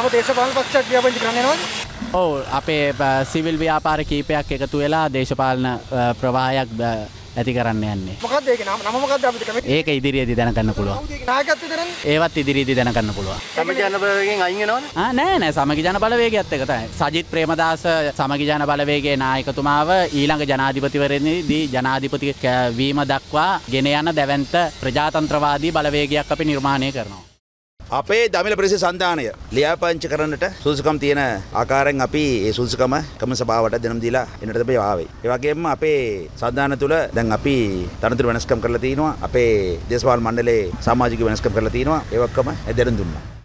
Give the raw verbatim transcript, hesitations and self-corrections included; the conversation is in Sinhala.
තාම දේශපාලන පක්ෂයක් ව්‍යාපෘති කරන්න යනවද? ඔව් අපේ සිවිල් ව්‍යාපාර කීපයක් එකතු වෙලා දේශපාලන ප්‍රවාහයක් ඇති කරන්න යන්නේ. මොකක්ද ඒකේ නම? නම මොකක්ද අපිට කැමති? ඒක ඉදිරියේදී දැනගන්න පුළුවන්. කවුද ඒකේ නායකත්වය කරන්නේ? ඒවත් ඉදිරියේදී දැනගන්න පුළුවන්. සමගි ජන බලවේගයෙන් අයින් වෙනවද? ආ නෑ නෑ සමගි ජන බලවේගයත් එක තමයි. සජිත් ප්‍රේමදාස සමගි ජන බලවේගයේ නායකතුමාව ඊළඟ ජනාධිපතිවරණයේදී ජනාධිපති වීම දක්වා ගෙන යන දැවැන්ත ප්‍රජාතන්ත්‍රවාදී බලවේගයක් අපි නිර්මාණය කරනවා. අපේ දමිළ ප්‍රදේශ සන්ධානය ලියාපදිංචි කරන්නට සුදුසුකම් තියෙන ආකාරයෙන් අපි ඒ සුදුසුකම කම සභාවට දෙනම් දීලා එන්නට තමයි ආවේ. ඒ වගේම අපේ සන්ධාන තුල දැන් අපි තනතුරු වෙනස්කම් කරලා තිනවා. අපේ දේශපාලන මණ්ඩලයේ සමාජික වෙනස්කම් කරලා තිනවා. ඒ ඔක්කොම දැනුම් දුන්නා.